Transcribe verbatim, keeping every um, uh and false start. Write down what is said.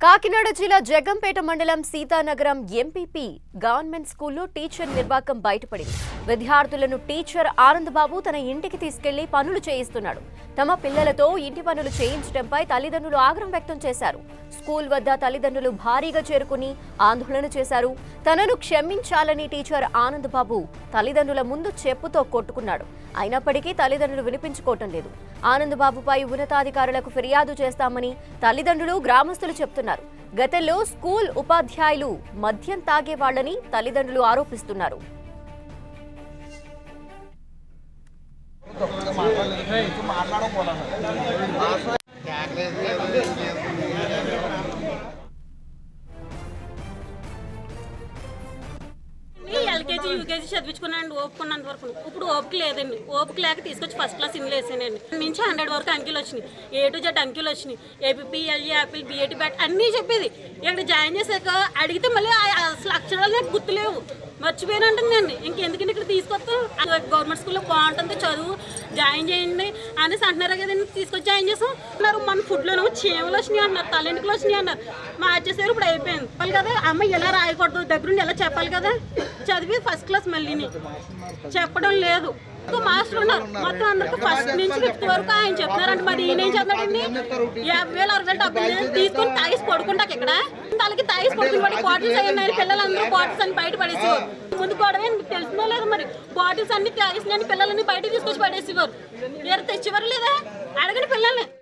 కాకినాడ జిల్లా జగ్గంపేట మండలం Sitanagaram MPP government స్కూల్లో టీచర్ నిర్వాకం బయటపడింది. విద్యార్థులను టీచర్ ఆనందబాబు తన ఇంటికి తీసుకెళ్లి పనులు చేయిస్తున్నాడు. తమ పిల్లలతో ఇంటి పనులు చేయించడంపై తల్లిదండ్రులు ఆగ్రహం వ్యక్తం చేశారు. స్కూల్ వద్ద తల్లిదండ్రులు భారీగా చేరుకుని ఆందోళన చేశారు. తనను క్షమించాలని టీచర్ ఆనందబాబు తల్లిదండ్రుల ముందు చెప్పుతో కొట్టుకున్నాడు. అయినప్పటికీ తల్లిదండ్రులు వినిపించుకోవటం లేదు. ఆనందబాబుపై ఉన్నతాధికారులకు ఫిర్యాదు చేస్తామని తల్లిదండ్రులు గ్రామస్తులు చెప్తున్నారు. గతంలో స్కూల్ ఉపాధ్యాయులు మద్యం తాగేవాళ్లని తల్లిదండ్రులు ఆరోపిస్తున్నారు. ఎల్కేజీ యూకేజీ చదివించుకున్నాండి ఓపుకున్నంత వరకు. ఇప్పుడు ఓపిక లేదండి. ఓపిక లేక తీసుకొచ్చి ఫస్ట్ క్లాస్ ఇంగ్లీష్ వేసానండి. నుంచి హండ్రెడ్ వరకు అంకెలు వచ్చినాయి. ఏ టు జెడ్ అంకెలు వచ్చినాయి. A P P L E apple B A T bat అన్నీ చెప్పేది. ఇక్కడ జాయిన్ చేశాక అడిగితే మళ్ళీ అసలు అక్షరాలు నాకు గుర్తులేవు, మర్చిపోయినంటుందండి. ఇంకెందుకంటే ఇక్కడ తీసుకొస్తాం, గవర్నమెంట్ స్కూల్లో బాగుంటుంది చదువు, జాయిన్ చేయండి అనేసి అంటున్నారు కదండి. తీసుకొచ్చి జాయిన్ చేసాం అన్నారు. మన ఫుడ్లోనేమో చీమలు వచ్చినాయి అన్నారు, తలెంటుకలు వచ్చినాయి అన్నారు. మార్చేసారు. ఇప్పుడు అయిపోయింది చెప్పాలి కదా, అమ్మ ఎలా రాయకూడదు దగ్గరుండి ఎలా చెప్పాలి కదా. చదివి ఫస్ట్ క్లాస్ మళ్ళీని చెప్పడం లేదు. మాస్టర్ ఉన్నారు మొత్తం అందరికి ఫస్ట్ నుంచి ఫిఫ్త్ వరకు ఆయన చెప్తున్నారంటే మరి ఈయన ఏం చెప్తాడండి. యాభై వేలు అరవై వేలు డబ్బులు తీసుకొని తాగిసి పడుకుంటాక ఇక్కడ తలకి తాగిసి పడుకుని పడి బాటిల్స్ అయ్యారు. పిల్లలందరూ బాటిల్స్ అన్ని బయట పడేసేవారు. ముందు గొడవ తెలిసిందో లేదు మరి. బాటిల్స్ అన్ని తాగేసిన పిల్లలన్నీ బయట తీసుకొచ్చి పడేసేవారు. ఎవరు తెచ్చేవారు లేదా అడగని పిల్లల్ని.